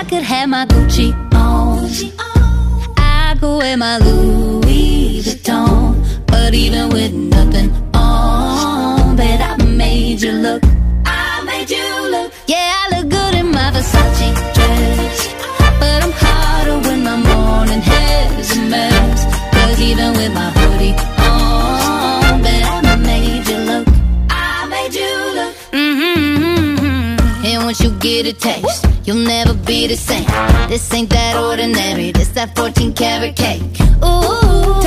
could have my Gucci on, I could wear my Louis Vuitton, but even with nothing on, bet I made you look. I made you look. Yeah, I look good in my Versace dress, but I'm hotter when my morning hair's a mess. Cause even with my hoodie on, bet I made you look. I made you look. And once you get a taste, you'll never be the same. This ain't that ordinary, this that 14 karat cake. Ooh,